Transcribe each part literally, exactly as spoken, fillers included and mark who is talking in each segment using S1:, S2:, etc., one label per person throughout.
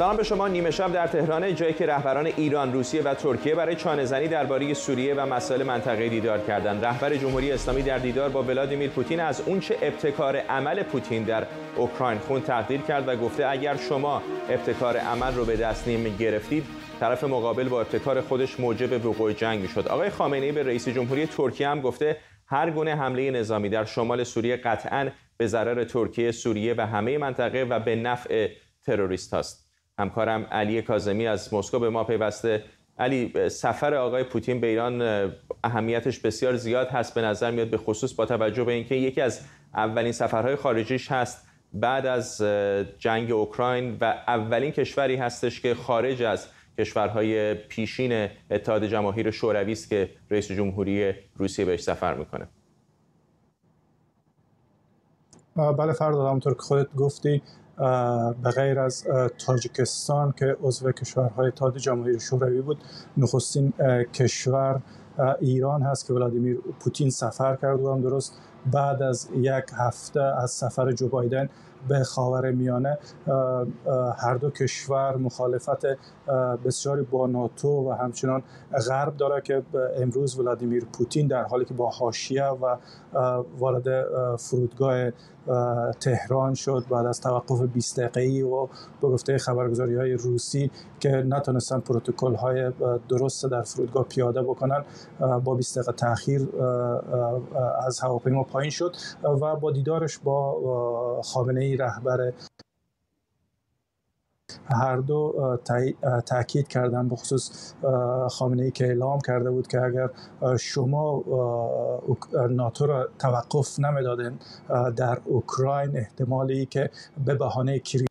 S1: سلام به شما. نیمه شب در تهران، جایی که رهبران ایران، روسیه و ترکیه برای چانه‌زنی درباره سوریه و مسائل منطقه‌ای دیدار کردند. رهبر جمهوری اسلامی در دیدار با ولادیمیر پوتین از اونچه ابتکار عمل پوتین در اوکراین خون تقدیر کرد و گفته اگر شما ابتکار عمل رو به دست نمی‌گرفتید، طرف مقابل با ابتکار خودش موجب وقوع جنگ می‌شد. آقای خامنه‌ای به رئیس جمهوری ترکیه هم گفته هر گونه حمله نظامی در شمال سوریه قطعاً به ضرر ترکیه، سوریه و همه منطقه و به نفع تروریست است. همکارم علی کاظمی از مسکو به ما پیوسته. علی، سفر آقای پوتین به ایران اهمیتش بسیار زیاد هست به نظر میاد، به خصوص با توجه به اینکه یکی از اولین سفرهای خارجیش هست بعد از جنگ اوکراین و اولین کشوری هستش که خارج از کشورهای پیشین اتحاد جماهیر شوروی است که رئیس جمهوری روسیه بهش سفر میکنه.
S2: بله فردا، همونطور که خودت گفتی، به غیر از تاجیکستان که عضو کشورهای اتحاد جماهیر شوروی بود، نخستین کشور ایران هست که ولادیمیر پوتین سفر کرد و هم درست بعد از یک هفته از سفر جو بایدن به خاورمیانه. هر دو کشور مخالفت بسیاری با ناتو و همچنان غرب داره که امروز ولادیمیر پوتین در حالی که با حاشیه و وارد فرودگاه تهران شد بعد از توقف بیست دقیقه‌ای و به گفته خبرگزاری‌های روسی که نتونستن پروتکل‌های درست در فرودگاه پیاده بکنن، با بیست دقیقه تأخیر از هواپیما پایین شد و با دیدارش با خامنه‌ای رهبر هر دو تاکید کردن، به خصوص خامنه‌ای که اعلام کرده بود که اگر شما ناتو را توقف نمیدادن در اوکراین، احتمالی که به بهانه کریمیا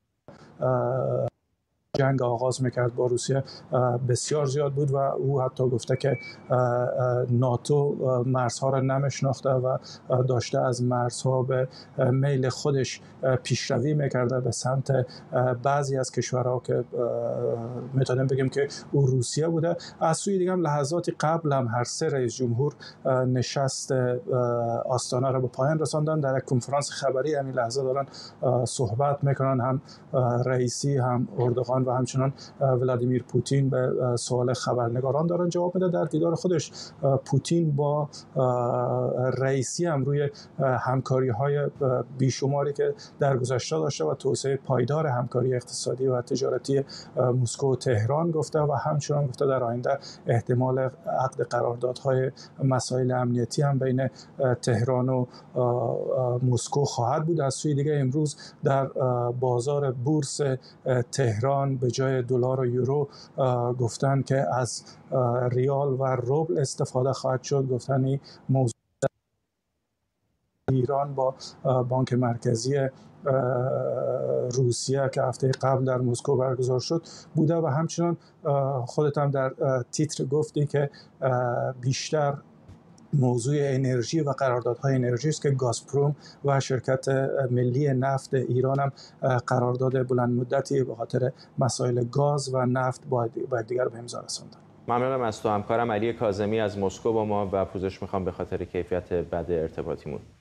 S2: جنگ آغاز میکرد با روسیه بسیار زیاد بود و او حتی گفته که ناتو مرزها را نمیشناخته و داشته از مرزها به میل خودش پیشروی میکرده به سمت بعضی از کشورها که میتونیم بگیم که او روسیه بوده. از سوی دیگه هم لحظاتی قبل هم هر سه رئیس جمهور نشست آستانه را به پایان رساندن. در یک کنفرانس خبری همین لحظه دارن صحبت میکنن، هم رئیسی هم اردوغان و همچنان ولادیمیر پوتین به سوال خبرنگاران دارن جواب میده. در دیدار خودش پوتین با رئیسی هم روی همکاری های بیشماری که در گذشته داشته و توسعه پایدار همکاری اقتصادی و تجارتی مسکو و تهران گفته و همچنان گفته در آینده احتمال عقد قراردادهای مسائل امنیتی هم بین تهران و مسکو خواهد بود. از سوی دیگه امروز در بازار بورس تهران به جای دلار و یورو گفتن که از ریال و روبل استفاده خواهد شد. گفتن این موضوع ایران با بانک مرکزی روسیه که هفته قبل در مسکو برگزار شد بوده و همچنان خودت هم در تیتر گفتی که بیشتر موضوع انرژی و قراردادهای انرژی است که گازپروم و شرکت ملی نفت ایران هم قرارداد بلند مدتی به خاطر مسائل گاز و نفت با دیگر به امضا رساندن.
S1: ممنونم از تو. همکارم علی کاظمی از مسکو با ما و پوزش میخوام به خاطر کیفیت بد ارتباطیمون.